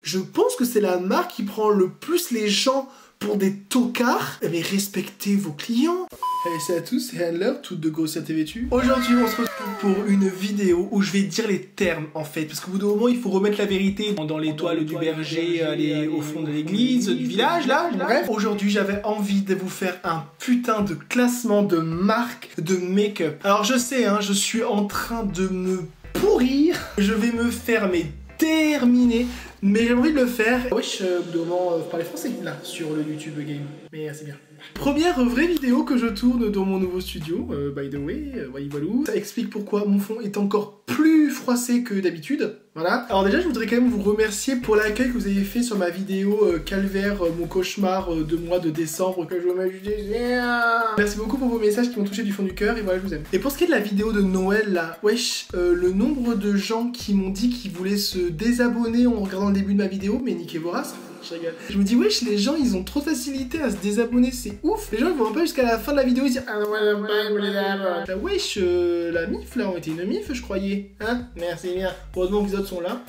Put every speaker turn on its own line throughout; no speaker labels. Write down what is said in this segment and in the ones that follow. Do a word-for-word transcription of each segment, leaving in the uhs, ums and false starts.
je pense que c'est la marque qui prend le plus les gens pour des tocards. Mais respectez vos clients. Hey, salut à tous, c'est Handler, toutes de grossièreté vêtue. Aujourd'hui, on se retrouve pour une vidéo où je vais dire les termes en fait. Parce qu'au bout d'un moment, il faut remettre la vérité dans les toiles du berger, aller au fond de l'église, du village là. Bref, aujourd'hui, j'avais envie de vous faire un putain de classement de marques de make-up. Alors je sais, hein, je suis en train de me pourrir. Je vais me faire mes terminer. Mais j'ai envie de le faire. Wesh, euh, au bout d'un moment, euh, parler français là sur le YouTube Game. Mais euh, c'est bien. Première vraie vidéo que je tourne dans mon nouveau studio, euh, by the way, euh, voilà, voilà. Ça explique pourquoi mon fond est encore plus froissé que d'habitude. Voilà. Alors déjà, je voudrais quand même vous remercier pour l'accueil que vous avez fait sur ma vidéo euh, Calvaire, euh, mon cauchemar euh, de mois de décembre que je m'amusais. Merci beaucoup pour vos messages qui m'ont touché du fond du cœur et voilà, je vous aime. Et pour ce qui est de la vidéo de Noël là, wesh, euh, le nombre de gens qui m'ont dit qu'ils voulaient se désabonner en regardant le début de ma vidéo, mais niquez vos races. Je rigole. Je me dis, wesh, les gens ils ont trop de facilité à se désabonner, c'est ouf. Les gens ils vont pas jusqu'à la fin de la vidéo, ils disent ah ouais, ouais, ouais, ouais. Wesh, euh, la mif là, on était une mif, je croyais. Hein? Merci bien. Heureusement que les autres sont là.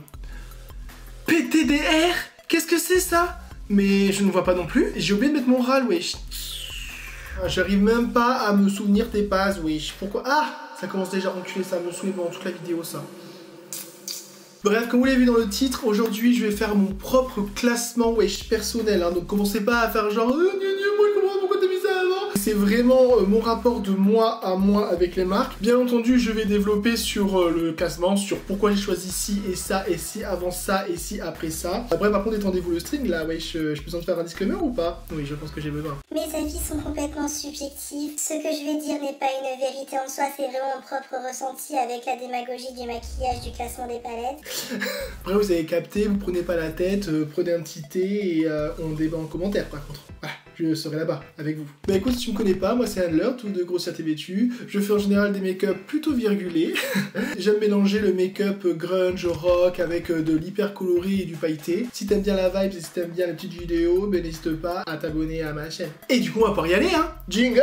P T D R? Qu'est-ce que c'est ça? Mais je ne vois pas non plus. J'ai oublié de mettre mon râle, wesh. J'arrive même pas à me souvenir tes passes, wesh. Pourquoi? Ah! Ça commence déjà à enculer, ça me saoule pendant toute la vidéo, ça. Bref, comme vous l'avez vu dans le titre, aujourd'hui je vais faire mon propre classement wesh personnel, hein, donc commencez pas à faire genre euh, moi je comprends pourquoi t'as mis ça avant. C'est vraiment euh, mon rapport de moi à moi avec les marques. Bien entendu, je vais développer sur euh, le classement, sur pourquoi j'ai choisi ci et ça, et si avant ça, et si après ça. Après, par contre, étendez-vous le string là, wesh, euh, je peux besoin de faire un disclaimer ou pas? Oui, je pense que j'ai besoin.
Mes avis sont complètement subjectifs. Ce que je vais dire n'est pas une vérité en soi, c'est vraiment mon propre ressenti avec la démagogie du maquillage, du classement des palettes.
Après vous avez capté, vous prenez pas la tête, euh, prenez un petit thé et euh, on débat en commentaire par contre. Voilà, je serai là-bas avec vous. Bah écoute, si tu me connais pas, moi c'est Handler, tout de grossièreté vêtue. Je fais en général des make-up plutôt virgulés. J'aime mélanger le make-up grunge, rock avec euh, de l'hyper coloré et du pailleté. Si t'aimes bien la vibe et si t'aimes bien les petites vidéos, ben n'hésite pas à t'abonner à ma chaîne. Et du coup on va pouvoir y aller hein. Jingle!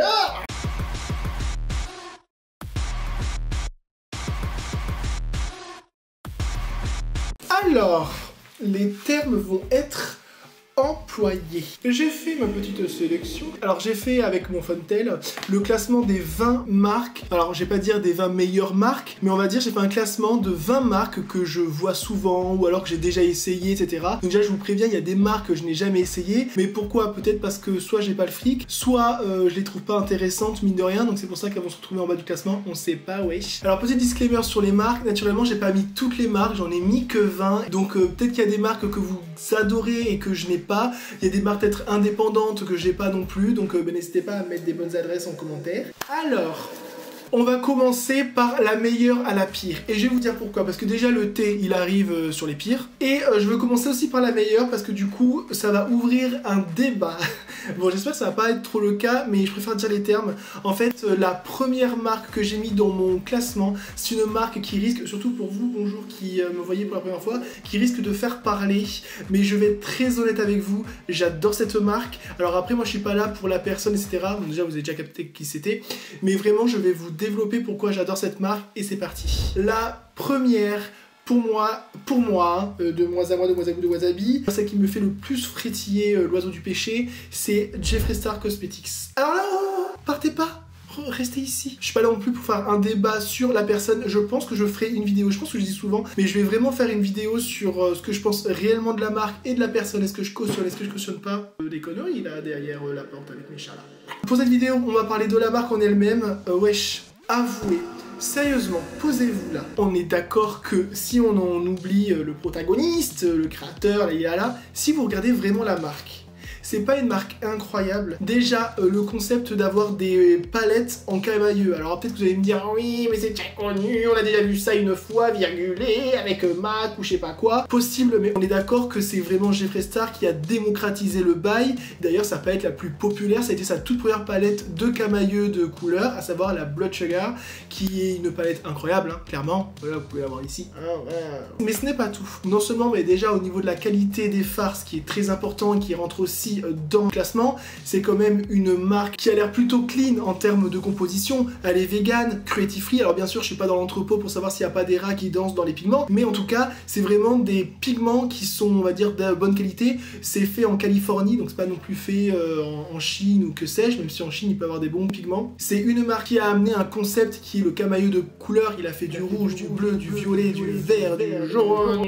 Alors, les termes vont être employés. J'ai fait ma petite sélection. Alors j'ai fait avec mon Funtel le classement des vingt marques. Alors je vais pas dire des vingt meilleures marques, mais on va dire j'ai fait un classement de vingt marques que je vois souvent ou alors que j'ai déjà essayé, et cetera. Donc déjà je vous préviens, il y a des marques que je n'ai jamais essayé. Mais pourquoi? Peut-être parce que soit j'ai pas le fric, soit euh, je les trouve pas intéressantes mine de rien. Donc c'est pour ça qu'elles vont se retrouver en bas du classement. On sait pas, wesh. Alors petit disclaimer sur les marques. Naturellement j'ai pas mis toutes les marques, j'en ai mis que vingt. Donc euh, peut-être qu'il y a des marques que vous adorez et que je n'ai pas. Il y a des marques peut-être indépendantes que j'ai pas non plus, donc euh, ben, n'hésitez pas à mettre des bonnes adresses en commentaire. Alors, on va commencer par la meilleure à la pire. Et je vais vous dire pourquoi. Parce que déjà le thé, il arrive euh, sur les pires. Et euh, je veux commencer aussi par la meilleure parce que du coup, ça va ouvrir un débat. Bon, j'espère que ça va pas être trop le cas, mais je préfère dire les termes. En fait, euh, la première marque que j'ai mis dans mon classement, c'est une marque qui risque, surtout pour vous, bonjour, qui euh, me voyez pour la première fois, qui risque de faire parler. Mais je vais être très honnête avec vous, j'adore cette marque. Alors après, moi je suis pas là pour la personne, et cetera. Bon, déjà, vous avez déjà capté qui c'était. Mais vraiment, je vais vous développer pourquoi j'adore cette marque et c'est parti. La première, pour moi, pour moi, euh, de moi à moi, de moi à vous, de wasabi, celle qui me fait le plus frétiller euh, l'oiseau du péché, c'est Jeffree Star Cosmetics. Alors là, oh, partez pas, restez ici. Je suis pas là non plus pour faire un débat sur la personne. Je pense que je ferai une vidéo, je pense que je dis souvent, mais je vais vraiment faire une vidéo sur euh, ce que je pense réellement de la marque et de la personne. Est-ce que je cautionne, est-ce que je cautionne pas euh, des conneries là derrière euh, la porte avec mes chats là. Pour cette vidéo, on va parler de la marque en elle-même. Euh, wesh, avouez. Sérieusement, posez-vous là. On est d'accord que si on en oublie le protagoniste, le créateur, là, là, si vous regardez vraiment la marque, c'est pas une marque incroyable. Déjà, euh, le concept d'avoir des palettes en camailleux. Alors peut-être que vous allez me dire, oui, mais c'est très connu, on a déjà vu ça une fois, virgulé, avec euh, Mac ou je sais pas quoi. Possible, mais on est d'accord que c'est vraiment Jeffree Star qui a démocratisé le bail. D'ailleurs, sa palette la plus populaire, ça a été sa toute première palette de camailleux de couleur, à savoir la Blood Sugar, qui est une palette incroyable, hein, clairement. Voilà, vous pouvez la voir ici. Mais ce n'est pas tout. Non seulement, mais déjà au niveau de la qualité des fards, ce qui est très important et qui rentre aussi aussi dans le classement. C'est quand même une marque qui a l'air plutôt clean en termes de composition. Elle est vegan, cruelty free. Alors bien sûr, je suis pas dans l'entrepôt pour savoir s'il n'y a pas des rats qui dansent dans les pigments, mais en tout cas, c'est vraiment des pigments qui sont, on va dire, de bonne qualité. C'est fait en Californie, donc c'est pas non plus fait euh, en, en Chine ou que sais-je, même si en Chine il peut avoir des bons pigments. C'est une marque qui a amené un concept qui est le camailleux de couleurs. Il a fait du rouge, du bleu, du violet, du vert, du jaune.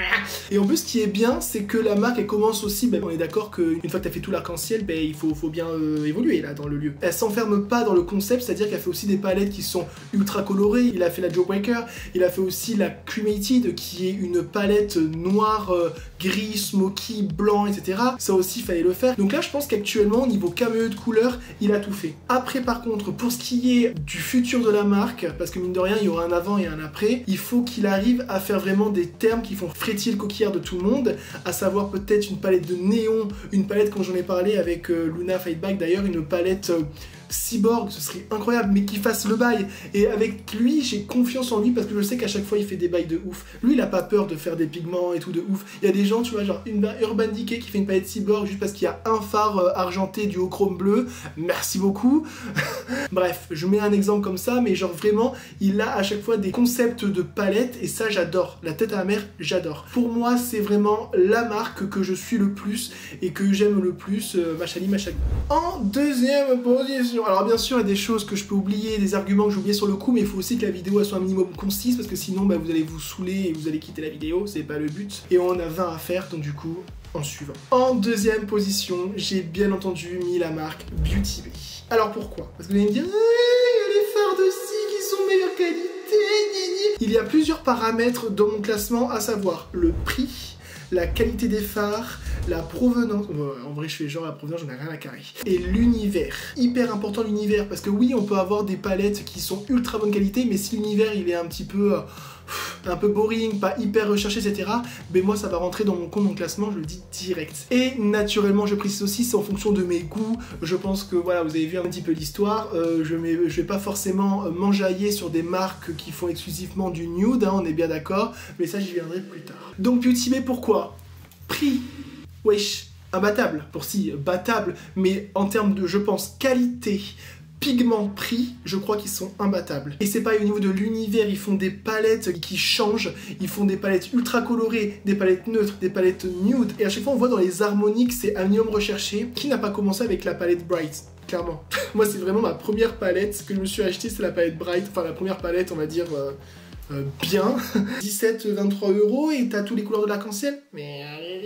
Et en plus, ce qui est bien, c'est que la marque, elle commence aussi, ben, on est d'accord qu'une fois que t'as fait tout l'arc-en-ciel, ben, il faut, faut bien euh, évoluer là dans le lieu. Elle s'enferme pas dans le concept, c'est-à-dire qu'elle fait aussi des palettes qui sont ultra colorées. Il a fait la Jawbreaker, il a fait aussi la Cremated, qui est une palette noire, euh, gris, smoky, blanc, et cetera. Ça aussi, il fallait le faire. Donc là, je pense qu'actuellement, au niveau camionneux de couleurs, il a tout fait. Après, par contre, pour ce qui est du futur de la marque, parce que mine de rien, il y aura un avant et un après, il faut qu'il arrive à faire vraiment des termes qui font frétiller le coquillard de tout le monde, à savoir peut-être une palette de néon, une palette, quand j'en ai parlé avec euh, Luna Fightback d'ailleurs, une palette euh, cyborg, ce serait incroyable, mais qu'il fasse le bail. Et avec lui, j'ai confiance en lui parce que je sais qu'à chaque fois il fait des bails de ouf. Lui, il a pas peur de faire des pigments et tout de ouf. Il y a des gens, tu vois, genre une Urban Decay qui fait une palette cyborg juste parce qu'il y a un phare euh, argenté du haut chrome bleu. Merci beaucoup. Bref, je mets un exemple comme ça, mais genre vraiment, il a à chaque fois des concepts de palettes et ça, j'adore. La tête à la mer, j'adore. Pour moi, c'est vraiment la marque que je suis le plus et que j'aime le plus, euh, Machali Machali. En deuxième position, alors bien sûr il y a des choses que je peux oublier, des arguments que j'ai oubliés sur le coup, mais il faut aussi que la vidéo elle soit un minimum concise parce que sinon bah, vous allez vous saouler et vous allez quitter la vidéo, c'est pas le but. Et on a vingt à faire, donc du coup, en suivant. En deuxième position, j'ai bien entendu mis la marque Beauty Bay. Alors pourquoi? Parce que vous allez me dire, il y a les fards de cils qui sont meilleure qualité, il y a plusieurs paramètres dans mon classement, à savoir le prix, la qualité des fards, la provenance, en vrai je fais genre la provenance, j'en ai rien à carrer, et l'univers. Hyper important l'univers, parce que oui on peut avoir des palettes qui sont ultra bonne qualité, mais si l'univers il est un petit peu... Euh, un peu boring, pas hyper recherché, et cetera. Mais moi ça va rentrer dans mon compte, mon classement, je le dis direct. Et naturellement, je précise aussi, c'est en fonction de mes goûts. Je pense que voilà, vous avez vu un petit peu l'histoire. Euh, je, je vais pas forcément m'enjailler sur des marques qui font exclusivement du nude, hein, on est bien d'accord. Mais ça, j'y viendrai plus tard. Donc Beauty Bay, pourquoi? Prix, wesh, imbattable. Pour si, battable, mais en termes de, je pense, qualité, pigments, prix, je crois qu'ils sont imbattables. Et c'est pareil au niveau de l'univers, ils font des palettes qui changent, ils font des palettes ultra colorées, des palettes neutres, des palettes nude, et à chaque fois on voit dans les harmoniques, c'est un minimum recherché. Qui n'a pas commencé avec la palette Bright? Clairement. Moi c'est vraiment ma première palette que je me suis achetée, c'est la palette Bright, enfin la première palette on va dire... Euh... Euh, bien, dix-sept vingt-trois euros et t'as tous les couleurs de l'arc-en-ciel. Mais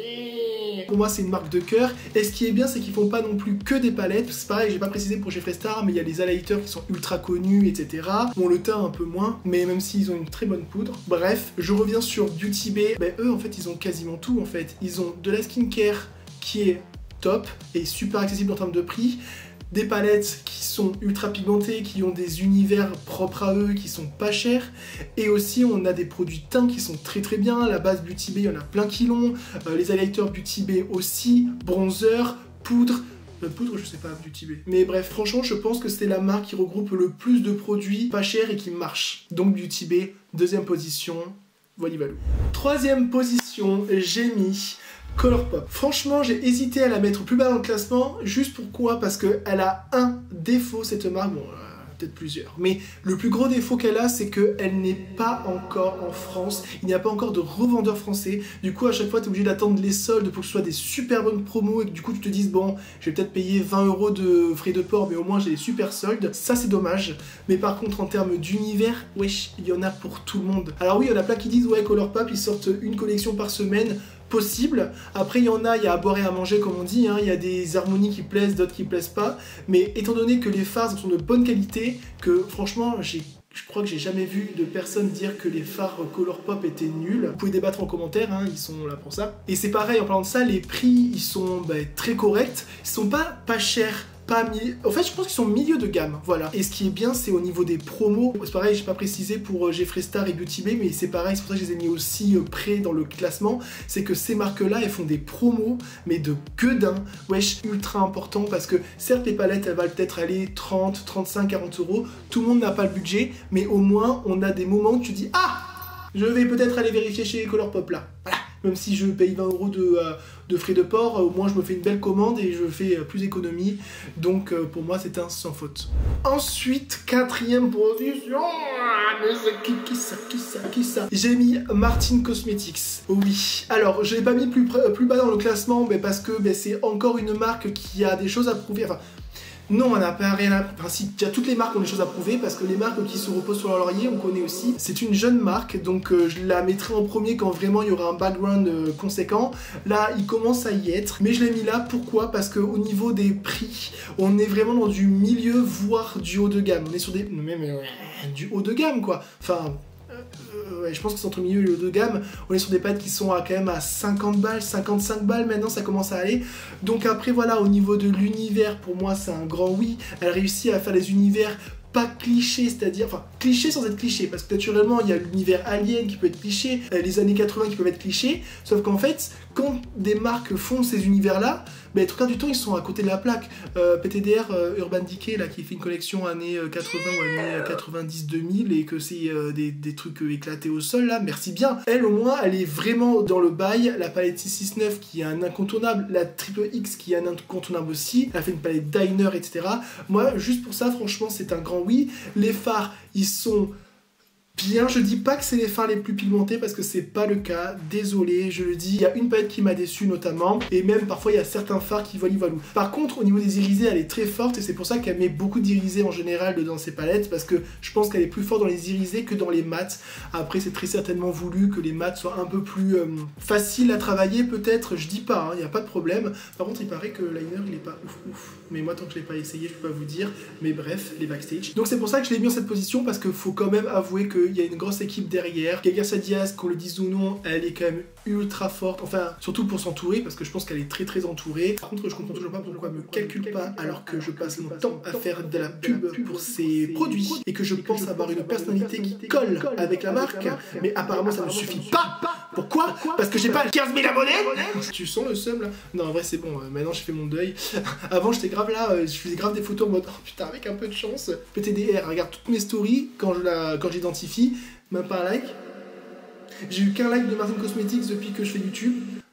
pour moi c'est une marque de cœur. Et ce qui est bien c'est qu'ils font pas non plus que des palettes. C'est pareil, j'ai pas précisé pour Jeffree Star, mais il y a les highlighters qui sont ultra connus, et cetera. Bon, le teint un peu moins, mais même s'ils ont une très bonne poudre. Bref, je reviens sur Beauty Bay. Ben eux en fait ils ont quasiment tout en fait. Ils ont de la skincare qui est top et super accessible en termes de prix. Des palettes qui sont ultra pigmentées, qui ont des univers propres à eux, qui sont pas chers. Et aussi, on a des produits teints qui sont très très bien. La base Beauty Bay, il y en a plein qui l'ont. Euh, les highlighters Beauty Bay aussi. Bronzer, poudre. Euh, poudre, je sais pas, Beauty Bay. Mais bref, franchement, je pense que c'est la marque qui regroupe le plus de produits pas chers et qui marchent. Donc Beauty Bay, deuxième position. Voilà, valou. Troisième position, j'ai mis... Colourpop. Franchement, j'ai hésité à la mettre plus bas dans le classement, juste pourquoi? Parce qu'elle a un défaut, cette marque, bon, euh, peut-être plusieurs, mais le plus gros défaut qu'elle a, c'est qu'elle n'est pas encore en France, il n'y a pas encore de revendeur français, du coup à chaque fois tu es obligé d'attendre les soldes pour que ce soit des super bonnes promos et que du coup tu te dises bon, je vais peut-être payer vingt euros de frais de port, mais au moins j'ai des super soldes, ça c'est dommage, mais par contre en termes d'univers, wesh, il y en a pour tout le monde. Alors oui, il y en a plein qui disent ouais, Colourpop, ils sortent une collection par semaine, possible. Après il y en a, il y a à boire et à manger comme on dit, hein. Il y a des harmonies qui plaisent, d'autres qui plaisent pas, mais étant donné que les fards sont de bonne qualité, que franchement j'ai je crois que j'ai jamais vu de personne dire que les fards Colourpop étaient nuls. Vous pouvez débattre en commentaire, hein, ils sont là pour ça. Et c'est pareil, en parlant de ça, les prix ils sont bah, très corrects, ils sont pas pas chers. Pas mi... En fait, je pense qu'ils sont milieu de gamme, voilà. Et ce qui est bien, c'est au niveau des promos. C'est pareil, j'ai pas précisé pour Jeffree Star et Beauty Bay, mais c'est pareil, c'est pour ça que je les ai mis aussi euh, près dans le classement. C'est que ces marques-là, elles font des promos, mais de gueudin. Wesh, ultra important parce que certes, les palettes, elles valent peut-être aller trente, trente-cinq, quarante euros. Tout le monde n'a pas le budget, mais au moins, on a des moments où tu dis ah, je vais peut-être aller vérifier chez Colourpop là. Voilà. même si je paye vingt euros de, euh, de frais de port, au moins je me fais une belle commande et je fais plus d'économie. Donc euh, pour moi c'est un sans faute. Ensuite, quatrième position, mais c'est qui, qui ça, qui ça, qui ça j'ai mis Martin Cosmetics. Oui, alors je l'ai pas mis plus, plus bas dans le classement mais parce que ben, c'est encore une marque qui a des choses à prouver. Enfin, non, on n'a pas rien à... Enfin, si, déjà, toutes les marques ont des choses à prouver, parce que les marques qui se reposent sur leur laurier, on connaît aussi. C'est une jeune marque, donc euh, je la mettrai en premier quand vraiment il y aura un background euh, conséquent. Là, il commence à y être, mais je l'ai mis là, pourquoi? Parce qu'au niveau des prix, on est vraiment dans du milieu, voire du haut de gamme. On est sur des... Mais, mais, ouais, du haut de gamme, quoi. Enfin... Euh, ouais, je pense que c'est entre milieu et haut de gamme. On est sur des palettes qui sont à, quand même à cinquante balles, cinquante-cinq balles maintenant, ça commence à aller. Donc après voilà, au niveau de l'univers, pour moi c'est un grand oui. Elle réussit à faire des univers pas clichés, c'est-à-dire, enfin cliché sans être cliché, parce que naturellement il y a l'univers Alien qui peut être cliché, les années quatre-vingts qui peuvent être clichés, sauf qu'en fait, quand des marques font ces univers-là, ben, trois quarts du temps ils sont à côté de la plaque. Euh, P T D R, euh, Urban Decay, là, qui fait une collection années quatre-vingts ou années quatre-vingt-dix deux mille et que c'est euh, des, des trucs euh, éclatés au sol, là, merci bien. Elle, au moins, elle est vraiment dans le bail. La palette six six neuf qui est un incontournable, la Triple X qui est un incontournable aussi, elle a fait une palette Diner, et cetera. Moi, juste pour ça, franchement, c'est un grand oui. Les fards, ils sont... bien, je dis pas que c'est les fards les plus pigmentés parce que c'est pas le cas, désolé, je le dis. Il y a une palette qui m'a déçu notamment, et même parfois il y a certains fards qui volent voilou. Par contre, au niveau des irisés, elle est très forte et c'est pour ça qu'elle met beaucoup d'irisés en général dans ses palettes, parce que je pense qu'elle est plus forte dans les irisés que dans les mats. Après, c'est très certainement voulu que les mats soient un peu plus euh, faciles à travailler, peut-être, je dis pas, il hein, n'y a pas de problème. Par contre, il paraît que le liner il est pas ouf ouf, mais moi tant que je l'ai pas essayé, je peux pas vous dire, mais bref, les backstage. Donc c'est pour ça que je l'ai mis en cette position, parce qu'il faut quand même avouer que il y a une grosse équipe derrière. Gaga Sadias, qu'on le dise ou non, elle est quand même ultra forte, enfin surtout pour s'entourer, parce que je pense qu'elle est très très entourée. Par contre, je comprends toujours pas pourquoi elle me calcule pas alors que je passe mon temps à faire de la pub pour ses produits et que je pense avoir une personnalité qui colle avec la marque, mais apparemment ça ne suffit pas. Pourquoi? Parce que j'ai pas quinze mille abonnés. Tu sens le seum là? Non, en vrai c'est bon, euh, maintenant j'ai fait mon deuil. Avant j'étais grave là, euh, je faisais grave des photos en mode oh putain, avec un peu de chance. P T D R, regarde toutes mes stories quand je la, quand j'identifie. Même pas un like. J'ai eu qu'un like de Martin Cosmetics depuis que je fais YouTube.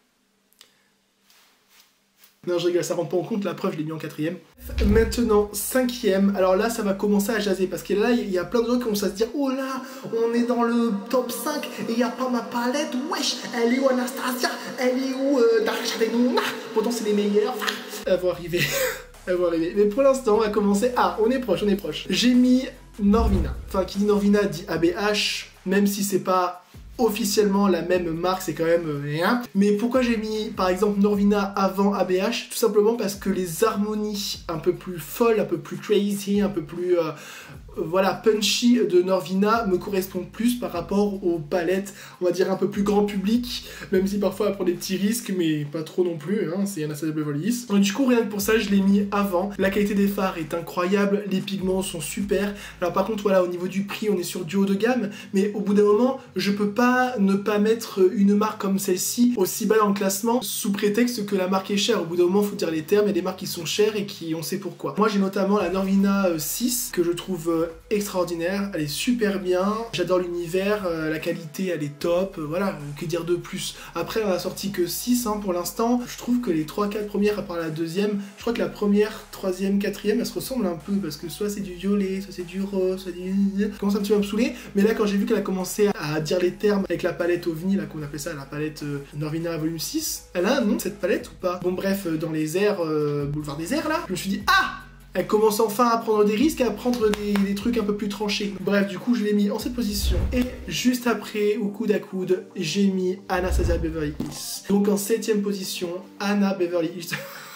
Non, je rigole, ça rend pas en compte, la preuve, je l'ai mis en quatrième. Maintenant, cinquième. Alors là, ça va commencer à jaser, parce que là, il y a plein de gens qui commencent à se dire oh là, on est dans le top cinq, et il n'y a pas ma palette, wesh, elle est où Anastasia? Elle est où euh, Dark Shadow? Pourtant, c'est les meilleurs. Elles vont arriver. Elles vont arriver. Mais pour l'instant, on va commencer. Ah, on est proche, on est proche. J'ai mis Norvina. Enfin, qui dit Norvina dit A B H, même si c'est pas officiellement la même marque, c'est quand même rien. Mais pourquoi j'ai mis par exemple Norvina avant A B H? Tout simplement parce que les harmonies un peu plus folles, un peu plus crazy, un peu plus euh, voilà, punchy de Norvina me correspondent plus par rapport aux palettes, on va dire un peu plus grand public, même si parfois elle prend des petits risques, mais pas trop non plus, hein, c'est Anastasia Beverly Hills. Donc du coup, rien que pour ça, je l'ai mis avant. La qualité des fards est incroyable, les pigments sont super. Alors par contre, voilà, au niveau du prix, on est sur du haut de gamme, mais au bout d'un moment, je peux pas ne pas mettre une marque comme celle-ci aussi bas dans le classement, sous prétexte que la marque est chère. Au bout d'un moment, faut dire les termes, il y a des marques qui sont chères et qui, on sait pourquoi. Moi, j'ai notamment la Norvina six, que je trouve extraordinaire, elle est super bien, j'adore l'univers, euh, la qualité elle est top, euh, voilà, que dire de plus. Après, on a sorti que six hein, pour l'instant. Je trouve que les trois quatre premières, à part la deuxième, je crois que la première, troisième, quatrième, elles se ressemblent un peu, parce que soit c'est du violet, soit c'est du rose, soit du... Ça commence un petit peu à me saouler, mais là quand j'ai vu qu'elle a commencé à dire les termes avec la palette OVNI, là qu'on appelle ça, la palette euh, Norvina volume six, elle a un nom cette palette ou pas? Bon bref, euh, dans les airs, euh, boulevard des airs là, je me suis dit ah, elle commence enfin à prendre des risques, à prendre des, des trucs un peu plus tranchés. Bref, du coup, je l'ai mis en cette position. Et juste après, au coude à coude, j'ai mis Anastasia Beverly Hills. Donc en septième position, Anna Beverly Hills.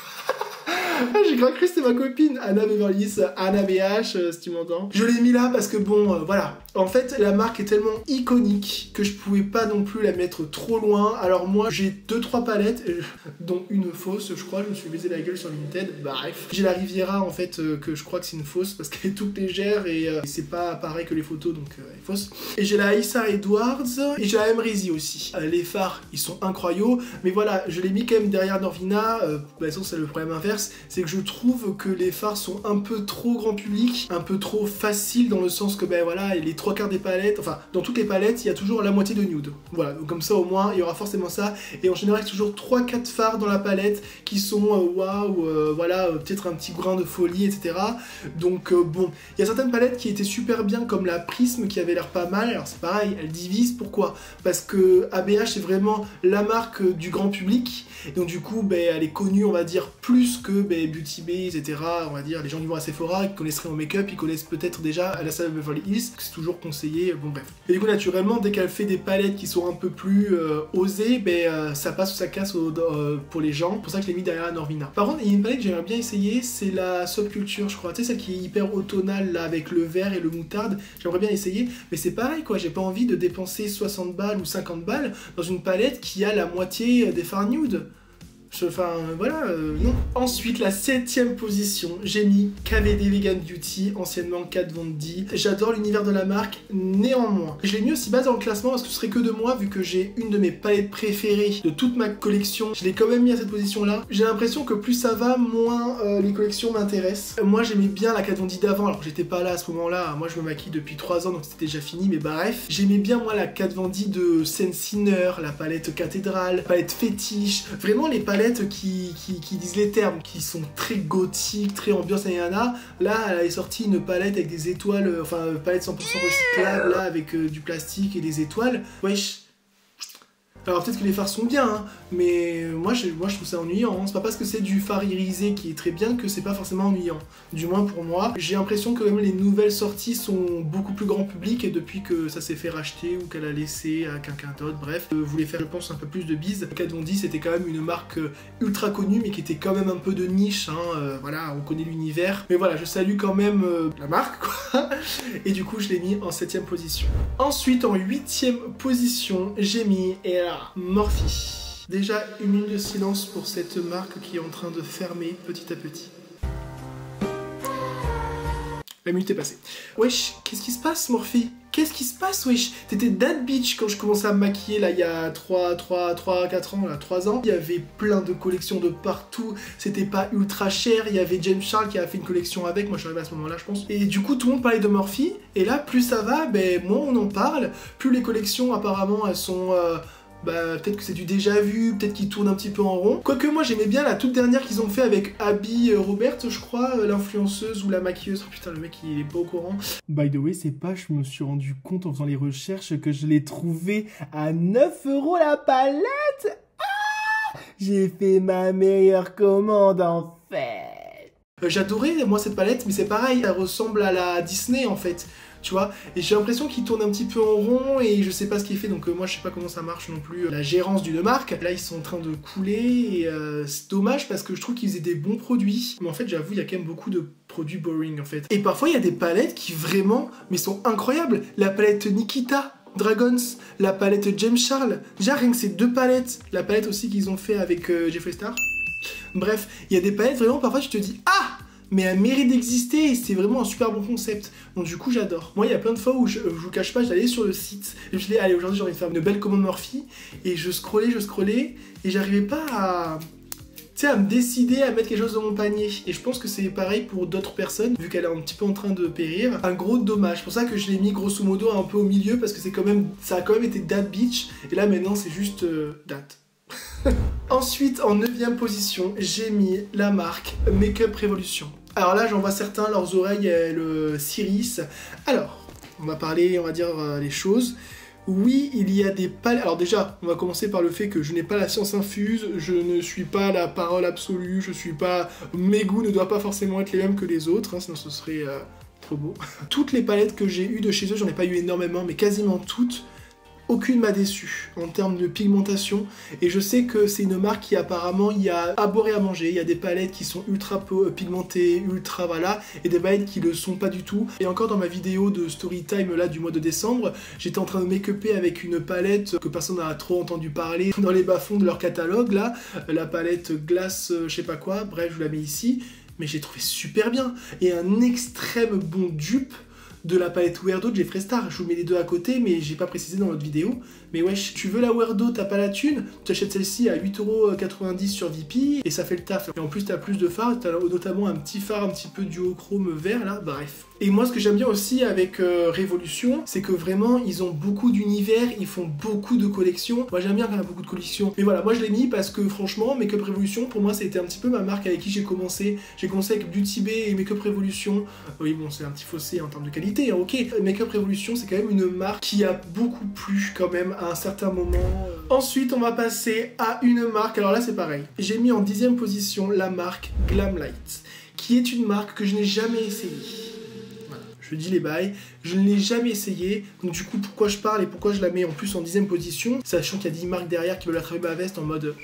J'ai grave cru que c'était ma copine, Anna Beverly Hills, Anna B H, euh, si tu m'entends. Je l'ai mis là parce que bon, euh, voilà. En fait, la marque est tellement iconique que je pouvais pas non plus la mettre trop loin. Alors moi, j'ai deux trois palettes, euh, dont une fausse, je crois. Je me suis baisé la gueule sur Vinted. Bref. J'ai la Riviera, en fait, euh, que je crois que c'est une fausse parce qu'elle est toute légère et euh, c'est pas pareil que les photos, donc euh, elle est fausse. Et j'ai la Issa Edwards et j'ai la Emrezi aussi. Euh, les fards, ils sont incroyables. Mais voilà, je l'ai mis quand même derrière Norvina. Euh, bah, ça, c'est le problème inverse. c'est que je trouve que les fards sont un peu trop grand public, un peu trop faciles dans le sens que ben voilà, les trois quarts des palettes, enfin dans toutes les palettes, il y a toujours la moitié de nude. Voilà, donc comme ça au moins il y aura forcément ça, et en général il y a toujours trois quatre fards dans la palette qui sont euh, waouh, euh, voilà, euh, peut-être un petit grain de folie, et cetera. Donc euh, bon, il y a certaines palettes qui étaient super bien comme la Prisme qui avait l'air pas mal, alors c'est pareil, elle divise, pourquoi? Parce que A B H c'est vraiment la marque du grand public, donc du coup ben, elle est connue on va dire plus que ben, Beauty Bay, et cetera. On va dire les gens qui vont à Sephora, qui connaisseraient mon make-up, ils connaissent peut-être déjà à la salle de Beverly Hills, c'est toujours conseillé, bon bref. Et du coup naturellement dès qu'elle fait des palettes qui sont un peu plus euh, osées, ben, euh, ça passe ou ça casse au, euh, pour les gens, c'est pour ça que je l'ai mis derrière la Norvina. Par contre il y a une palette que j'aimerais bien essayer, c'est la Subculture je crois, tu sais celle qui est hyper automnale là avec le vert et le moutarde, j'aimerais bien essayer, mais c'est pareil quoi, j'ai pas envie de dépenser soixante balles ou cinquante balles dans une palette qui a la moitié des fards nude. Enfin voilà, euh, non. Ensuite, la septième position, j'ai mis K V D Vegan Beauty, anciennement Kat Von D. J'adore l'univers de la marque, néanmoins. Je l'ai mis aussi bas dans le classement parce que ce serait que de moi, vu que j'ai une de mes palettes préférées de toute ma collection. Je l'ai quand même mis à cette position-là. J'ai l'impression que plus ça va, moins euh, les collections m'intéressent. Moi, j'aimais bien la Kat Von D d'avant, alors j'étais pas là à ce moment-là. Moi, je me maquille depuis trois ans, donc c'était déjà fini, mais bref. J'aimais bien, moi, la Kat Von D de Sensinner, la palette Cathédrale, palette Fétiche. Vraiment, les palettes Qui, qui, qui disent les termes, qui sont très gothiques, très ambiance Ayana. Là, elle a sorti une palette avec des étoiles, enfin, palette cent pour cent recyclable, là, avec euh, du plastique et des étoiles. Wesh. Alors peut-être que les fards sont bien, hein, mais moi je, moi je trouve ça ennuyant. Hein. C'est pas parce que c'est du fard irisé qui est très bien que c'est pas forcément ennuyant. Du moins pour moi. J'ai l'impression que même les nouvelles sorties sont beaucoup plus grand public et depuis que ça s'est fait racheter ou qu'elle a laissé à quelqu'un d'autre, bref, euh, voulait faire je pense un peu plus de bise. Kat Von D c'était quand même une marque euh, ultra connue mais qui était quand même un peu de niche, hein, euh, voilà, on connaît l'univers. Mais voilà, je salue quand même euh, la marque quoi. Et du coup je l'ai mis en septième position. Ensuite en huitième position, j'ai mis et là, Morphe. Déjà une minute de silence pour cette marque qui est en train de fermer petit à petit. La minute est passée. Wesh, qu'est-ce qui se passe Morphe? Qu'est-ce qui se passe wesh? T'étais that bitch quand je commençais à me maquiller là il y a trois, trois, trois, quatre ans, là, trois ans. Il y avait plein de collections de partout, c'était pas ultra cher, il y avait James Charles qui a fait une collection avec, moi je suis arrivé à ce moment-là je pense. Et du coup tout le monde parlait de Morphe, et là plus ça va, ben moins on en parle, plus les collections apparemment elles sont... Euh, bah peut-être que c'est du déjà vu, peut-être qu'ils tournent un petit peu en rond. Quoique moi j'aimais bien la toute dernière qu'ils ont fait avec Abby Robert, je crois, l'influenceuse ou la maquilleuse. Oh putain le mec il est pas au courant. By the way c'est pas, je me suis rendu compte en faisant les recherches que je l'ai trouvé à neuf euros la palette. Ah, j'ai fait ma meilleure commande en fait. Euh, J'adorais moi cette palette mais c'est pareil, elle ressemble à la Disney en fait. Tu vois, et j'ai l'impression qu'il tourne un petit peu en rond et je sais pas ce qu'il fait, donc euh, moi je sais pas comment ça marche non plus, euh, la gérance d'une marque. Là ils sont en train de couler et euh, c'est dommage parce que je trouve qu'ils faisaient des bons produits, mais en fait j'avoue il y a quand même beaucoup de produits boring en fait. Et parfois il y a des palettes qui vraiment, mais sont incroyables. La palette Nikita Dragons, la palette James Charles, déjà rien que ces deux palettes, la palette aussi qu'ils ont fait avec euh, Jeffree Star. Bref, il y a des palettes vraiment parfois tu te dis ah, mais elle mérite d'exister et c'est vraiment un super bon concept. Donc du coup j'adore. Moi il y a plein de fois où je, je vous cache pas, j'allais sur le site et je me suis dit allez aujourd'hui j'ai envie de faire une belle commande Morphe et je scrollais, je scrollais et j'arrivais pas à... tu sais, à me décider à mettre quelque chose dans mon panier. Et je pense que c'est pareil pour d'autres personnes, vu qu'elle est un petit peu en train de périr. Un gros dommage. C'est pour ça que je l'ai mis grosso modo un peu au milieu, parce que c'est quand même, ça a quand même été date bitch. Et là maintenant c'est juste euh, date. Ensuite, en neuvième position, j'ai mis la marque Makeup Revolution. Alors là, j'en vois certains, leurs oreilles, elles s'irrissent. Alors, on va parler, on va dire euh, les choses. Oui, il y a des palettes... Alors déjà, on va commencer par le fait que je n'ai pas la science infuse, je ne suis pas la parole absolue, je suis pas... Mes goûts ne doivent pas forcément être les mêmes que les autres, hein, sinon ce serait euh, trop beau. Toutes les palettes que j'ai eues de chez eux, j'en ai pas eu énormément, mais quasiment toutes, aucune m'a déçu en termes de pigmentation, et je sais que c'est une marque qui apparemment il y a à boire et à manger, il y a des palettes qui sont ultra pigmentées, ultra voilà, et des palettes qui le sont pas du tout. Et encore dans ma vidéo de story time là du mois de décembre, j'étais en train de make-upper avec une palette que personne n'a trop entendu parler dans les bas-fonds de leur catalogue là, la palette glace je sais pas quoi, bref je vous la mets ici, mais j'ai trouvé super bien, et un extrême bon dupe de la palette Weirdo de Jeffree Star. Je vous mets les deux à côté, mais j'ai pas précisé dans l'autre vidéo. Mais wesh, tu veux la Weirdo, t'as pas la thune, tu achètes celle-ci à huit euros quatre-vingt-dix sur V P et ça fait le taf. Et en plus, t'as plus de fards, t'as notamment un petit phare un petit peu duochrome vert là, bref. Et moi, ce que j'aime bien aussi avec euh, Révolution, c'est que vraiment, ils ont beaucoup d'univers, ils font beaucoup de collections. Moi, j'aime bien quand il y a beaucoup de collections. Mais voilà, moi, je l'ai mis parce que franchement, Makeup Révolution, pour moi, c'était un petit peu ma marque avec qui j'ai commencé. J'ai commencé avec Beauty Bay et Makeup Révolution. Oui, bon, c'est un petit fossé en termes de qualité, hein, ok. Makeup Révolution, c'est quand même une marque qui a beaucoup plu quand même à un certain moment. Ensuite, on va passer à une marque. Alors là, c'est pareil. J'ai mis en dixième position la marque Glamlite, qui est une marque que je n'ai jamais essayée. Je dis les bails, je ne l'ai jamais essayé, donc du coup pourquoi je parle et pourquoi je la mets en plus en dixième position, sachant qu'il y a dix marques derrière qui veulent attraper ma veste en mode...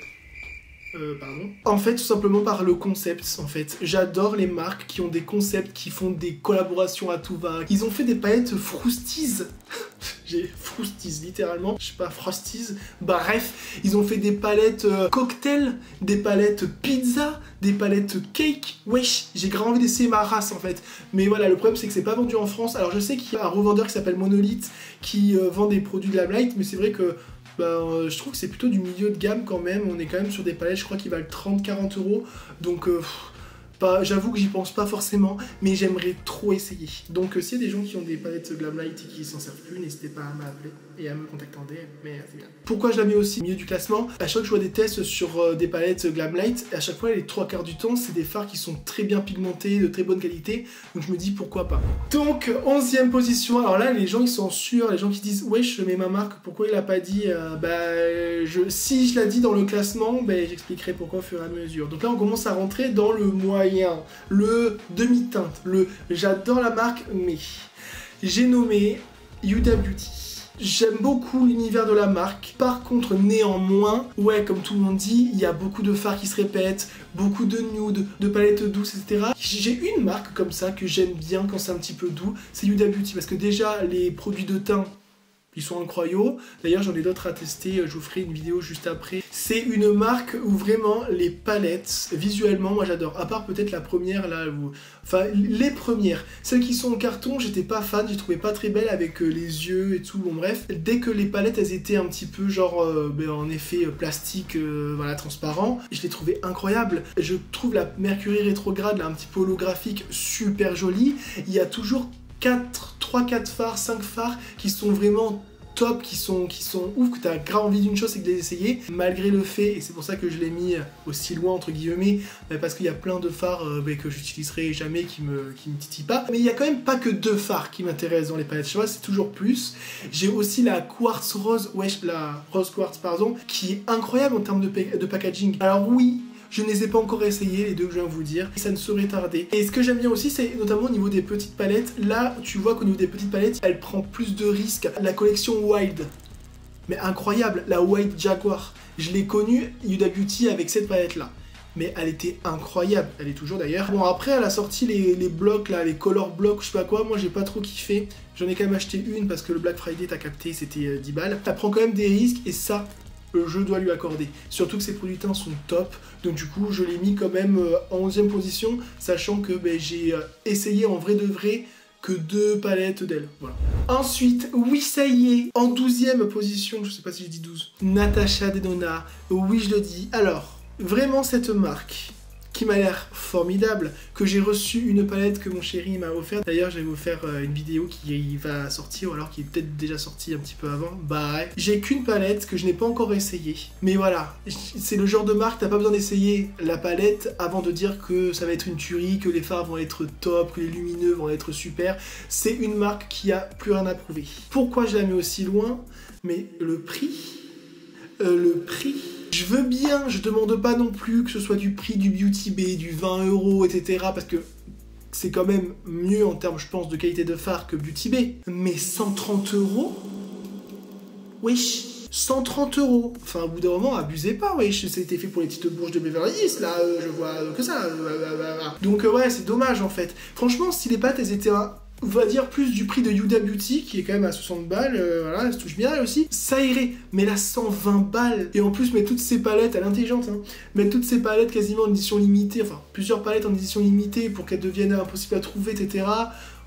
Euh, pardon. En fait, tout simplement par le concept, en fait. J'adore les marques qui ont des concepts, qui font des collaborations à tout va. Ils ont fait des palettes Frosties. J'ai Frosties, littéralement. Je sais pas, Frosties. Bref, ils ont fait des palettes euh, cocktail, des palettes pizza, des palettes cake. Wesh, j'ai grave envie d'essayer ma race, en fait. Mais voilà, le problème, c'est que c'est pas vendu en France. Alors, je sais qu'il y a un revendeur qui s'appelle Monolith qui euh, vend des produits de Glamlite, mais c'est vrai que Ben, euh, je trouve que c'est plutôt du milieu de gamme quand même. On est quand même sur des palettes, je crois qu'ils valent trente à quarante euros. Donc, euh, j'avoue que j'y pense pas forcément, mais j'aimerais trop essayer. Donc, euh, s'il y a des gens qui ont des palettes Glamlite et qui s'en servent plus, n'hésitez pas à m'appeler et à me contacter en D M. Mais c'est bien. Pourquoi je la mets aussi au milieu du classement? À chaque fois que je vois des tests sur euh, des palettes Glamlite, à chaque fois, les trois quarts du temps, c'est des fards qui sont très bien pigmentés, de très bonne qualité. Donc, je me dis pourquoi pas. Donc, onzième position. Alors là, les gens ils sont sûrs, les gens qui disent wesh, mais ma marque, pourquoi il a pas dit euh, bah, je... Si je l'ai dit dans le classement, bah, j'expliquerai pourquoi au fur et à mesure. Donc là, on commence à rentrer dans le moyen. Le demi-teinte, le j'adore la marque, mais j'ai nommé Huda Beauty. J'aime beaucoup l'univers de la marque, par contre néanmoins, ouais comme tout le monde dit, il y a beaucoup de fards qui se répètent, beaucoup de nudes, de palettes douces, et cetera. J'ai une marque comme ça que j'aime bien quand c'est un petit peu doux, c'est Huda Beauty, parce que déjà les produits de teint, ils sont incroyables. D'ailleurs, j'en ai d'autres à tester, je vous ferai une vidéo juste après. C'est une marque où vraiment les palettes, visuellement, moi j'adore. À part peut-être la première, là, où... enfin les premières. Celles qui sont en carton, j'étais pas fan, j'ai trouvé pas très belles avec euh, les yeux et tout, bon bref. Dès que les palettes, elles étaient un petit peu genre, euh, ben, en effet, euh, plastique, euh, voilà, transparent, je les trouvais incroyables. Je trouve la Mercury rétrograde, là, un petit peu holographique, super jolie. Il y a toujours quatre, trois quatre fards, cinq fards qui sont vraiment top, qui sont, qui sont ouf, que tu as grave envie d'une chose, c'est de les essayer, malgré le fait, et c'est pour ça que je l'ai mis aussi loin entre guillemets, parce qu'il y a plein de fards euh, bah, que j'utiliserai jamais, qui me, qui me titillent pas, mais il y a quand même pas que deux fards qui m'intéressent dans les palettes, je vois, c'est toujours plus. J'ai aussi la quartz rose, wesh, la rose quartz pardon, qui est incroyable en termes de, de packaging. Alors oui, je ne les ai pas encore essayés, les deux que je viens de vous dire. Ça ne saurait tarder. Et ce que j'aime bien aussi, c'est notamment au niveau des petites palettes. Là, tu vois qu'au niveau des petites palettes, elle prend plus de risques. La collection Wild. Mais incroyable, la White Jaguar. Je l'ai connue, Huda Beauty, avec cette palette-là. Mais elle était incroyable. Elle est toujours d'ailleurs. Bon, après, elle a sorti les, les blocs, là, les color blocs, je sais pas quoi. Moi, j'ai pas trop kiffé. J'en ai quand même acheté une parce que le Black Friday, t'as capté, c'était dix balles. Elle prend quand même des risques et ça... je dois lui accorder. Surtout que ses produits teints sont top, donc du coup je l'ai mis quand même euh, en onzième position, sachant que ben, j'ai euh, essayé en vrai de vrai que deux palettes d'elle. Voilà. Ensuite, oui ça y est, en douzième position, je sais pas si j'ai dit douze, Natasha Denona, oui je le dis. Alors, vraiment cette marque qui m'a l'air formidable, que j'ai reçu une palette que mon chéri m'a offerte. D'ailleurs, je vais vous faire euh, une vidéo qui va sortir, ou alors qui est peut-être déjà sortie un petit peu avant. Bah, j'ai qu'une palette que je n'ai pas encore essayée. Mais voilà, c'est le genre de marque, t'as pas besoin d'essayer la palette avant de dire que ça va être une tuerie, que les fards vont être top, que les lumineux vont être super. C'est une marque qui a plus rien à prouver. Pourquoi je la mets aussi loin? Mais le prix, euh, le prix... Je veux bien, je demande pas non plus que ce soit du prix du Beauty Bay, du vingt euros, et cetera. Parce que c'est quand même mieux en termes, je pense, de qualité de fard que Beauty Bay. Mais cent trente euros? Wesh, cent trente euros. Enfin, au bout d'un moment, abusez pas, wesh. C'était fait pour les petites bourges de Beverly Hills, là, euh, je vois euh, que ça. Euh, Donc, euh, ouais, c'est dommage, en fait. Franchement, si les pâtes, elles étaient un... on va dire plus du prix de Huda Beauty qui est quand même à soixante balles, euh, voilà, elle se touche bien elle aussi, ça irait, mais là cent vingt balles, et en plus mettre toutes ces palettes, elle est intelligente, hein, mettre toutes ces palettes quasiment en édition limitée, enfin plusieurs palettes en édition limitée pour qu'elles deviennent impossibles à trouver, et cetera.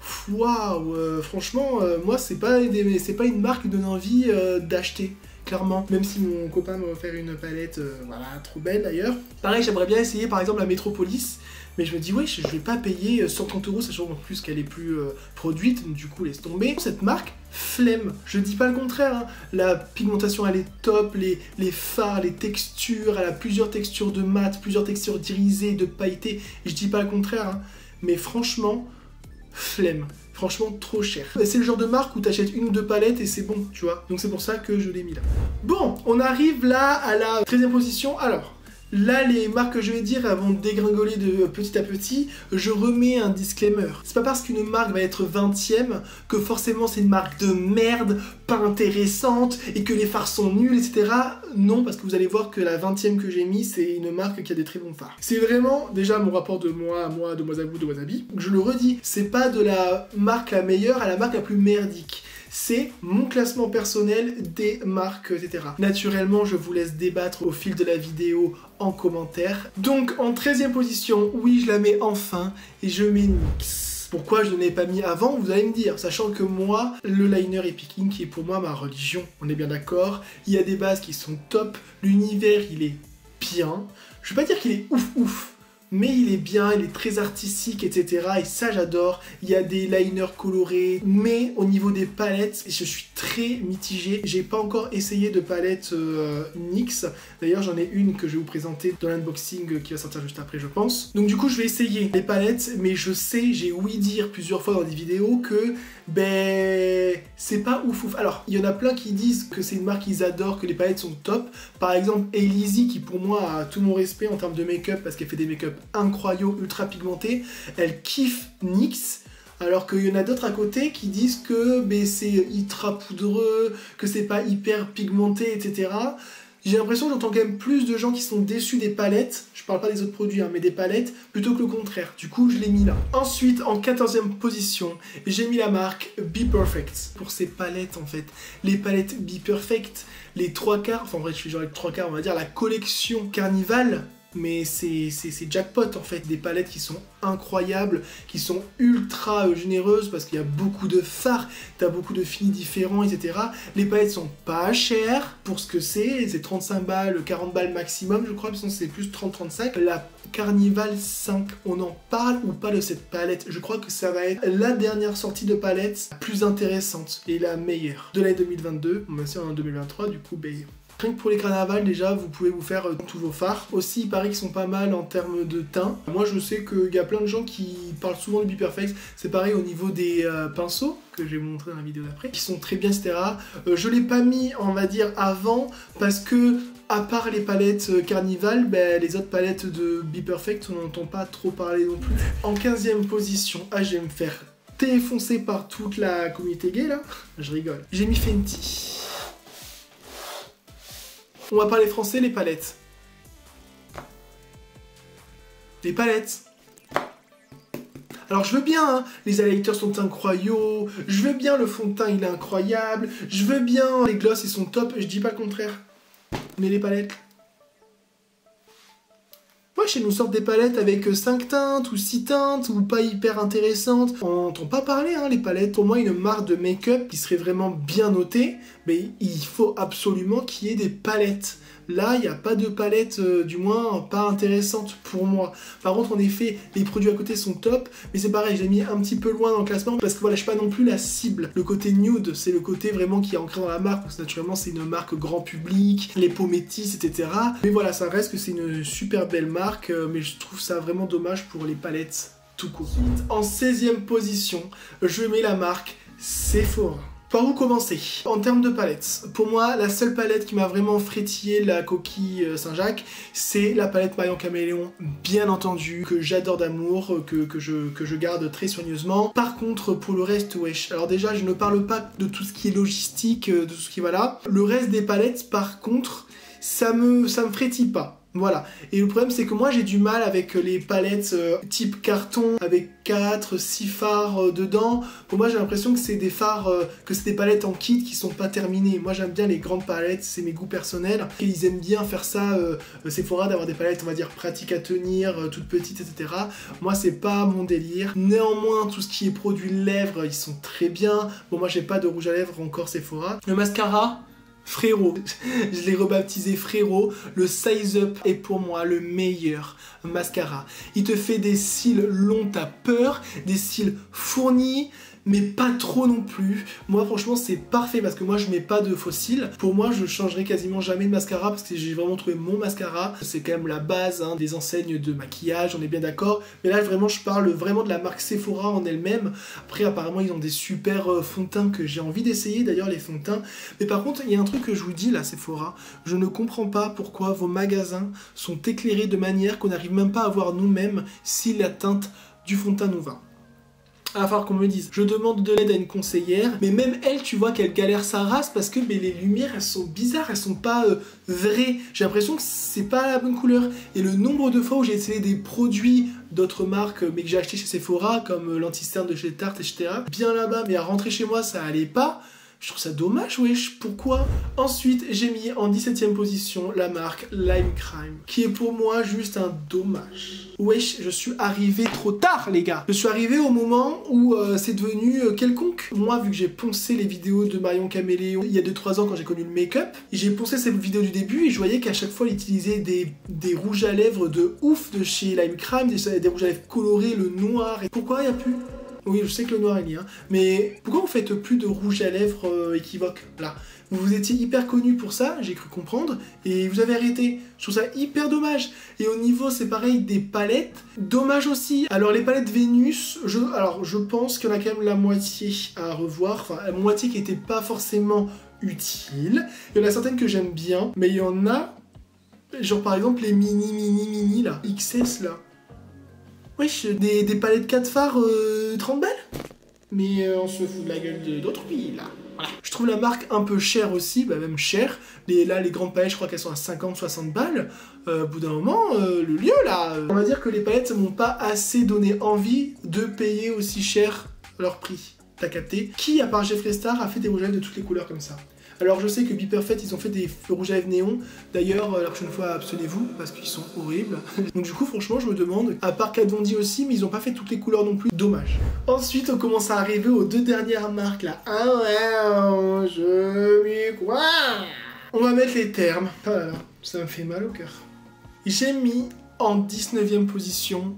waouh, euh, franchement, euh, moi, c'est pas, des, c'est pas une marque qui donne envie euh, d'acheter. Clairement, même si mon copain m'a offert une palette, euh, voilà, trop belle d'ailleurs. Pareil, j'aimerais bien essayer par exemple la Metropolis, mais je me dis, ouais, je, je vais pas payer cent trente euros, sachant en plus qu'elle est plus euh, produite, donc du coup, laisse tomber. Cette marque, flemme, je dis pas le contraire, hein. La pigmentation elle est top, les, les fards, les textures, elle a plusieurs textures de mat, plusieurs textures d'irisées, de pailleté, je dis pas le contraire, hein. Mais franchement, flemme. Franchement, trop cher. C'est le genre de marque où t'achètes une ou deux palettes et c'est bon, tu vois. Donc c'est pour ça que je l'ai mis là. Bon, on arrive là à la treizième position. Alors, là, les marques que je vais dire, elles vont dégringoler de petit à petit. Je remets un disclaimer. C'est pas parce qu'une marque va être vingtième que forcément c'est une marque de merde, pas intéressante, et que les fards sont nuls, et cetera. Non, parce que vous allez voir que la vingtième que j'ai mis, c'est une marque qui a des très bons fards. C'est vraiment, déjà, mon rapport de moi à moi, de moi à vous, de Wasabi. Je le redis, c'est pas de la marque la meilleure à la marque la plus merdique. C'est mon classement personnel des marques, et cetera. Naturellement, je vous laisse débattre au fil de la vidéo en commentaire. Donc, en treizième position, oui, je la mets enfin, et je mets NYX. Pourquoi je ne l'ai pas mis avant, vous allez me dire, sachant que moi, le liner Epic Ink qui est pour moi ma religion, on est bien d'accord, il y a des bases qui sont top, l'univers il est bien, je vais pas dire qu'il est ouf ouf, mais il est bien, il est très artistique, et cetera. Et ça, j'adore. Il y a des liners colorés, mais au niveau des palettes, je suis très mitigé. J'ai pas encore essayé de palette euh, NYX. D'ailleurs, j'en ai une que je vais vous présenter dans l'unboxing qui va sortir juste après, je pense. Donc du coup, je vais essayer les palettes, mais je sais, j'ai ouï dire plusieurs fois dans des vidéos que ben c'est pas ouf ouf. Alors, il y en a plein qui disent que c'est une marque qu'ils adorent, que les palettes sont top. Par exemple, Elise, qui pour moi a tout mon respect en termes de make-up parce qu'elle fait des make-up incroyable, ultra pigmenté, elle kiffe NYX, alors qu'il y en a d'autres à côté qui disent que ben, c'est ultra poudreux, que c'est pas hyper pigmenté, et cetera. J'ai l'impression que j'entends quand même plus de gens qui sont déçus des palettes, je parle pas des autres produits, hein, mais des palettes, plutôt que le contraire. Du coup, je l'ai mis là. Ensuite, en quatorzième position, j'ai mis la marque Be Perfect. Pour ces palettes, en fait. Les palettes Be Perfect, les trois quarts, enfin en vrai, je suis genre les trois quarts, on va dire, la collection Carnival, mais c'est jackpot en fait, des palettes qui sont incroyables, qui sont ultra euh, généreuses parce qu'il y a beaucoup de fards, t'as beaucoup de finis différents, et cetera. Les palettes sont pas chères pour ce que c'est, c'est trente-cinq balles, quarante balles maximum, je crois, sinon c'est plus trente à trente-cinq. La Carnival cinq, on en parle ou pas de cette palette? Je crois que ça va être la dernière sortie de palette la plus intéressante et la meilleure de l'année deux mille vingt-deux, même si on est en deux mille vingt-trois, du coup, ben... Rien que pour les carnavals, déjà, vous pouvez vous faire euh, tous vos fards. Aussi, il paraît qu'ils sont pas mal en termes de teint. Moi, je sais qu'il y a plein de gens qui parlent souvent de Be Perfect. C'est pareil au niveau des euh, pinceaux, que j'ai montré dans la vidéo d'après, qui sont très bien, et cetera. Euh, je l'ai pas mis, on va dire, avant, parce que, à part les palettes euh, Carnival, ben, les autres palettes de Be Perfect, on n'entend pas trop parler non plus. En quinzième position, ah, je vais me faire défoncer par toute la communauté gay, là. Je rigole. J'ai mis Fenty. On va parler français, les palettes. Les palettes. Alors je veux bien, hein, les highlighters sont incroyables, je veux bien le fond de teint il est incroyable, je veux bien les glosses ils sont top, je dis pas le contraire. Mais les palettes... Ouais, chez nous sortent des palettes avec cinq teintes ou six teintes ou pas hyper intéressantes. On n'entend pas parler, hein, les palettes. Pour moi, une marque de make-up qui serait vraiment bien notée, mais il faut absolument qu'il y ait des palettes. Là, il n'y a pas de palette, euh, du moins pas intéressante pour moi. Par contre, en effet, les produits à côté sont top, mais c'est pareil, j'ai mis un petit peu loin dans le classement parce que voilà, je suis pas non plus la cible. Le côté nude, c'est le côté vraiment qui est ancré dans la marque, parce que naturellement, c'est une marque grand public, les peaux métisses, et cetera. Mais voilà, ça reste que c'est une super belle marque, euh, mais je trouve ça vraiment dommage pour les palettes tout court. En seizième position, je mets la marque Sephora. Par où commencer? En termes de palettes, pour moi, la seule palette qui m'a vraiment frétillé la coquille Saint-Jacques, c'est la palette Maillon Caméléon, bien entendu, que j'adore d'amour, que, que, je, que je garde très soigneusement. Par contre, pour le reste, wesh, alors déjà, je ne parle pas de tout ce qui est logistique, de tout ce qui va là. Le reste des palettes, par contre, ça me, ça me frétille pas. Voilà. Et le problème c'est que moi j'ai du mal avec les palettes euh, type carton avec quatre, six fards euh, dedans. Pour moi j'ai l'impression que c'est des fards, euh, que c'est des palettes en kit qui sont pas terminées. Moi j'aime bien les grandes palettes, c'est mes goûts personnels. Et ils aiment bien faire ça, euh, Sephora, d'avoir des palettes on va dire pratiques à tenir, euh, toutes petites, et cetera. Moi c'est pas mon délire. Néanmoins tout ce qui est produit lèvres, ils sont très bien. Bon moi j'ai pas de rouge à lèvres encore Sephora. Le mascara, frérot, je l'ai rebaptisé frérot, le Size Up est pour moi le meilleur mascara. Il te fait des cils longs, t'as peur, des cils fournis, mais pas trop non plus. Moi franchement c'est parfait parce que moi je mets pas de faux cils. Pour moi je changerai quasiment jamais de mascara parce que j'ai vraiment trouvé mon mascara. C'est quand même la base hein, des enseignes de maquillage, on est bien d'accord. Mais là vraiment je parle vraiment de la marque Sephora en elle-même. Après apparemment ils ont des super euh, fonds de teint que j'ai envie d'essayer d'ailleurs les fonds de teint. Mais par contre il y a un truc que je vous dis là Sephora, je ne comprends pas pourquoi vos magasins sont éclairés de manière qu'on n'arrive même pas à voir nous-mêmes si la teinte du fond de teint nous va. Il va falloir qu'on me dise. Je demande de l'aide à une conseillère, mais même elle, tu vois qu'elle galère sa race parce que mais les lumières, elles sont bizarres, elles sont pas euh, vraies. J'ai l'impression que c'est pas la bonne couleur. Et le nombre de fois où j'ai essayé des produits d'autres marques, mais que j'ai acheté chez Sephora, comme euh, l'anti-cerne de chez Tarte, et cetera, bien là-bas, mais à rentrer chez moi, ça allait pas. Je trouve ça dommage, wesh, pourquoi? Ensuite, j'ai mis en dix-septième position la marque Lime Crime, qui est pour moi juste un dommage. Wesh, je suis arrivé trop tard, les gars. Je suis arrivé au moment où euh, c'est devenu euh, quelconque. Moi, vu que j'ai poncé les vidéos de Marion Caméléon il y a deux trois ans quand j'ai connu le make-up, j'ai poncé ces vidéos du début et je voyais qu'à chaque fois, il utilisait des, des rouges à lèvres de ouf de chez Lime Crime, des, des rouges à lèvres colorés, le noir. Et pourquoi il n'y a plus? Oui, je sais que le noir est lié, hein. Mais pourquoi vous faites plus de rouge à lèvres euh, équivoque là? Vous vous étiez hyper connu pour ça, j'ai cru comprendre, et vous avez arrêté. Je trouve ça hyper dommage. Et au niveau, c'est pareil, des palettes, dommage aussi. Alors les palettes Vénus, je, alors je pense qu'il y en a quand même la moitié à revoir, enfin la moitié qui n'était pas forcément utile. Il y en a certaines que j'aime bien, mais il y en a, genre par exemple les mini mini mini là, X S là. Wesh, des, des palettes quatre fards, euh, trente balles. Mais euh, on se fout de la gueule d'autres pays, là. Voilà. Je trouve la marque un peu chère aussi, bah même chère. Les, là, les grandes palettes, je crois qu'elles sont à cinquante soixante balles. Euh, au bout d'un moment, euh, le lieu, là... Euh, on va dire que les palettes, ça m'ont pas assez donné envie de payer aussi cher leur prix. T'as capté? Qui, à part Jeffree Star, a fait des rouges à lèvres de toutes les couleurs comme ça? Alors je sais que Be Perfect, ils ont fait des rouges à lèvres néon. D'ailleurs, la prochaine fois, abstenez-vous, parce qu'ils sont horribles. Donc du coup, franchement, je me demande, à part Kat Von D aussi, mais ils ont pas fait toutes les couleurs non plus. Dommage. Ensuite, on commence à arriver aux deux dernières marques, là. Ah ouais, je m'y crois. On va mettre les termes. Oh là là, ça me fait mal au cœur. J'ai mis en dix-neuvième position...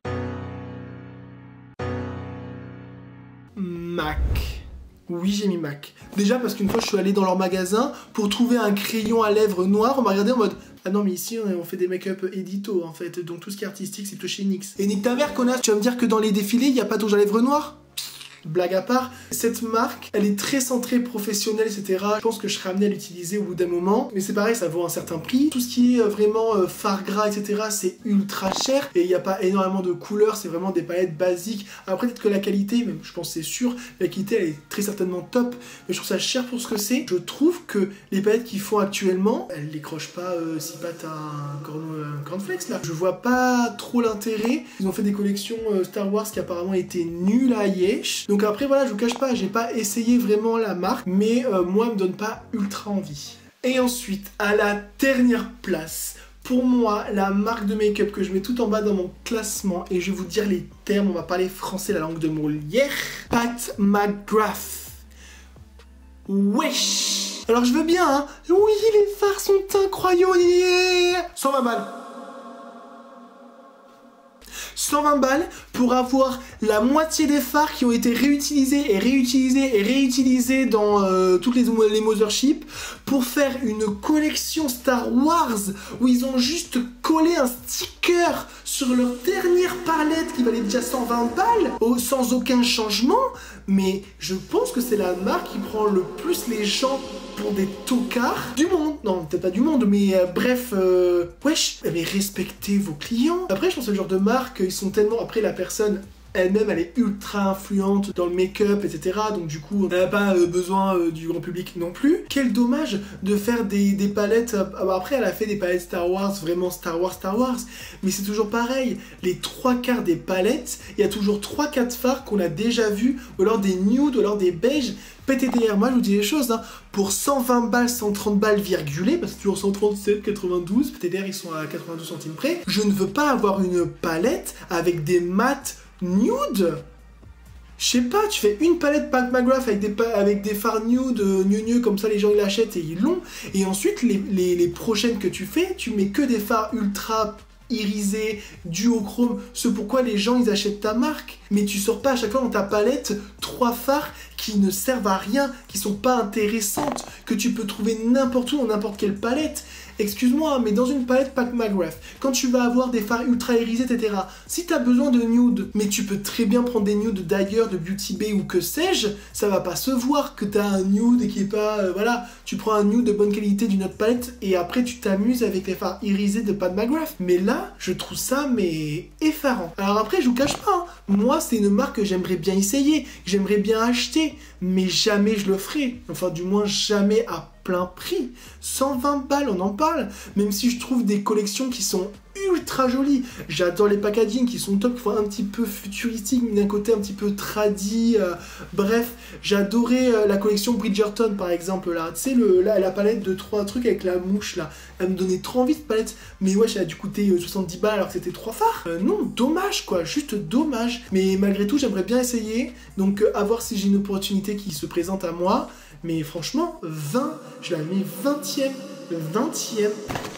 MAC. Oui, j'ai mis MAC. Déjà parce qu'une fois je suis allé dans leur magasin pour trouver un crayon à lèvres noir, on m'a regardé en mode ah non mais ici on fait des make-up édito en fait, donc tout ce qui est artistique c'est plutôt chez N Y X. Et nique ta mère connasse, tu vas me dire que dans les défilés il n'y a pas de rouge à lèvres noir? Blague à part, cette marque, elle est très centrée professionnelle, et cetera. Je pense que je serai amené à l'utiliser au bout d'un moment. Mais c'est pareil, ça vaut un certain prix. Tout ce qui est vraiment euh, fard gras, et cetera, c'est ultra cher. Et il n'y a pas énormément de couleurs, c'est vraiment des palettes basiques. Après, peut-être que la qualité, même je pense c'est sûr, la qualité, elle est très certainement top. Mais je trouve ça cher pour ce que c'est. Je trouve que les palettes qu'ils font actuellement, elles décrochent pas euh, si pattes à un Corn, un Cornflakes, là. Je vois pas trop l'intérêt. Ils ont fait des collections euh, Star Wars qui apparemment étaient nulles à yesh. Donc après voilà, je vous cache pas, j'ai pas essayé vraiment la marque, mais euh, moi elle me donne pas ultra envie. Et ensuite, à la dernière place, pour moi, la marque de make-up que je mets tout en bas dans mon classement, et je vais vous dire les termes, on va parler français, la langue de Molière. Pat McGrath. Wesh. Alors je veux bien, hein. Oui, les fards sont incroyables. cent vingt balles. cent vingt balles pour avoir la moitié des fards qui ont été réutilisés et réutilisés et réutilisés dans euh, toutes les, les motherships pour faire une collection Star Wars où ils ont juste collé un sticker sur leur dernière palette qui valait déjà cent vingt balles oh, sans aucun changement. Mais je pense que c'est la marque qui prend le plus les gens pour des tocards du monde. Non, peut-être pas du monde, mais euh, bref, euh, wesh, mais respectez vos clients. Après, je pense que le genre de marque, ils sont tellement... Après, la personne, elle-même, elle est ultra influente dans le make-up, et cetera. Donc du coup, on n'a pas euh, besoin euh, du grand public non plus. Quel dommage de faire des, des palettes... Euh, après, elle a fait des palettes Star Wars, vraiment Star Wars, Star Wars. Mais c'est toujours pareil. Les trois quarts des palettes, il y a toujours trois quatre fards qu'on a déjà vus, ou alors des nudes, ou alors des beiges. P T D R, moi je vous dis les choses, hein, pour cent vingt balles, cent trente balles virgulées, parce que toujours cent trente-sept, quatre-vingt-douze, P T D R ils sont à quatre-vingt-douze centimes près, je ne veux pas avoir une palette avec des mats nude. Je sais pas, tu fais une palette Pat McGrath avec des, avec des fards nude, euh, gneu comme ça les gens ils l'achètent et ils l'ont, et ensuite les, les, les prochaines que tu fais, tu mets que des fards ultra irisé, duochrome, ce pourquoi les gens ils achètent ta marque. Mais tu sors pas à chaque fois dans ta palette trois fards qui ne servent à rien, qui sont pas intéressantes, que tu peux trouver n'importe où, dans n'importe quelle palette. Excuse-moi, mais dans une palette Pat McGrath, quand tu vas avoir des fards ultra irisés, et cetera, si tu as besoin de nude, mais tu peux très bien prendre des nudes d'ailleurs, de Beauty Bay ou que sais-je, ça va pas se voir que tu as un nude qui est pas... Euh, voilà, tu prends un nude de bonne qualité d'une autre palette et après tu t'amuses avec les fards irisés de Pat McGrath. Mais là, je trouve ça, mais effarant. Alors après, je vous cache pas, hein, moi c'est une marque que j'aimerais bien essayer, que j'aimerais bien acheter, mais jamais je le ferai. Enfin, du moins, jamais à plein prix. cent vingt balles, on en parle. Même si je trouve des collections qui sont ultra jolies. J'adore les packaging qui sont top, qui font un petit peu futuristique, mais d'un côté un petit peu tradi. Euh, bref, j'adorais euh, la collection Bridgerton, par exemple, là. Tu sais, le, la, la palette de trois trucs avec la mouche, là. Elle me donnait trop envie, cette palette. Mais ouais, elle a dû coûter euh, soixante-dix balles alors que c'était trois fards. Euh, non, dommage, quoi. Juste dommage. Mais malgré tout, j'aimerais bien essayer. Donc, euh, à voir si j'ai une opportunité qui se présente à moi. Mais franchement, vingt, je la mets vingtième. vingtième.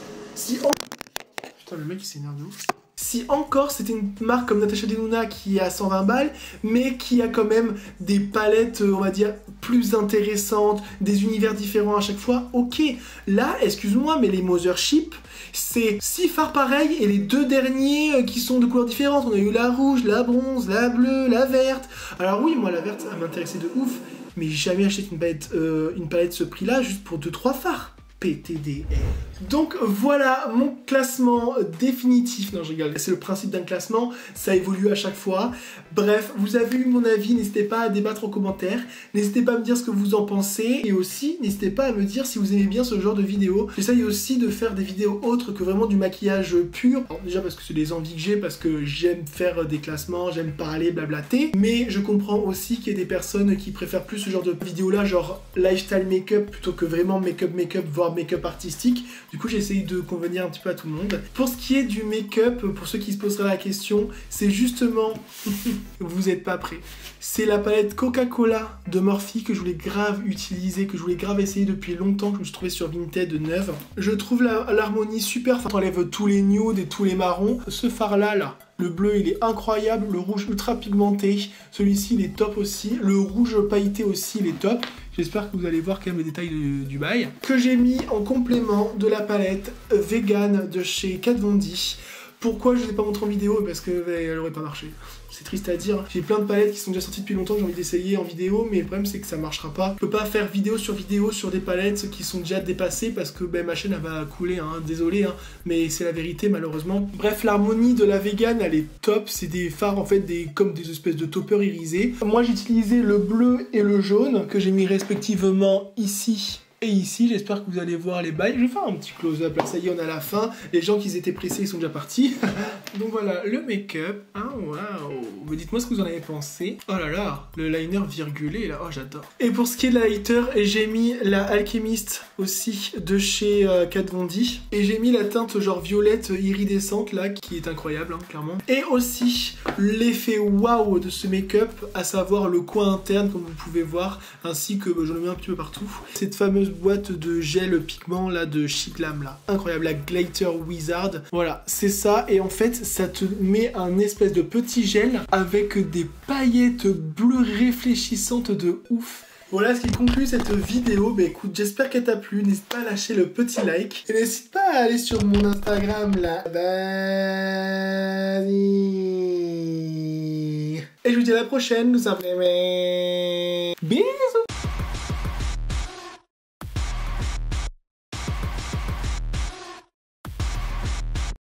Si on... Putain, le mec il s'énerve de ouf. Si encore c'était une marque comme Natasha Denona qui est à cent vingt balles, mais qui a quand même des palettes, on va dire, plus intéressantes, des univers différents à chaque fois, ok. Là, excuse-moi, mais les Mothership, c'est six fards pareils et les deux derniers qui sont de couleurs différentes. On a eu la rouge, la bronze, la bleue, la verte. Alors oui, moi la verte, ça m'intéressait de ouf, mais j'ai jamais acheté une palette, euh, une palette ce prix-là juste pour deux trois fards. P T D R. Donc voilà mon classement définitif. Non, je rigole. C'est le principe d'un classement, ça évolue à chaque fois. Bref, vous avez eu mon avis, n'hésitez pas à débattre en commentaire. N'hésitez pas à me dire ce que vous en pensez. Et aussi, n'hésitez pas à me dire si vous aimez bien ce genre de vidéos. J'essaye aussi de faire des vidéos autres que vraiment du maquillage pur. Alors, déjà parce que c'est des envies que j'ai, parce que j'aime faire des classements, j'aime parler, blablater. Mais je comprends aussi qu'il y a des personnes qui préfèrent plus ce genre de vidéos-là, genre lifestyle make-up, plutôt que vraiment make-up, make-up, voire make-up artistique. Du coup, j'ai essayé de convenir un petit peu à tout le monde. Pour ce qui est du make-up, pour ceux qui se poseraient la question, c'est justement... vous n'êtes pas prêts. C'est la palette Coca-Cola de Morphe que je voulais grave utiliser, que je voulais grave essayer depuis longtemps, que je me suis trouvé sur Vinted neuve. Je trouve l'harmonie super, on enlève tous les nudes et tous les marrons. Ce phare-là, là, le bleu, il est incroyable. Le rouge ultra pigmenté, celui-ci, il est top aussi. Le rouge pailleté aussi, il est top. J'espère que vous allez voir quand même les détails du, du bail. Que j'ai mis en complément de la palette vegan de chez Kat Von D. Pourquoi je ne l'ai pas montré en vidéo? Parce qu'elle n'aurait pas marché. C'est triste à dire. J'ai plein de palettes qui sont déjà sorties depuis longtemps que j'ai envie d'essayer en vidéo, mais le problème c'est que ça marchera pas. Je peux pas faire vidéo sur vidéo sur des palettes qui sont déjà dépassées parce que ben, ma chaîne elle va couler, hein. Désolé, hein, mais c'est la vérité malheureusement. Bref, l'harmonie de la vegan elle est top. C'est des fards en fait des, comme des espèces de toppers irisés. Moi j'ai utilisé le bleu et le jaune que j'ai mis respectivement ici et ici. J'espère que vous allez voir les bails. Je vais faire un petit close-up là, ça y est, on est à la fin. Les gens qui étaient pressés, ils sont déjà partis. Donc voilà, le make-up. Ah waouh. Dites-moi ce que vous en avez pensé. Oh là là, le liner virgulé là, oh j'adore. Et pour ce qui est de la lighter, j'ai mis la Alchemist aussi de chez euh, Kat Von D. Et j'ai mis la teinte genre violette iridescente là, qui est incroyable, hein, clairement. Et aussi l'effet waouh de ce make-up, à savoir le coin interne comme vous pouvez voir, ainsi que bah, je le mets un petit peu partout. Cette fameuse boîte de gel pigment là de Chiclam là, incroyable, la Glitter Wizard. Voilà, c'est ça. Et en fait ça te met un espèce de petit gel avec des paillettes bleues réfléchissantes de ouf. Voilà ce qui conclut cette vidéo. Bah écoute, j'espère qu'elle t'a plu. N'hésite pas à lâcher le petit like. Et n'hésite pas à aller sur mon Instagram là. Vas-y. Et je vous dis à la prochaine. Nous sommes... Bisous.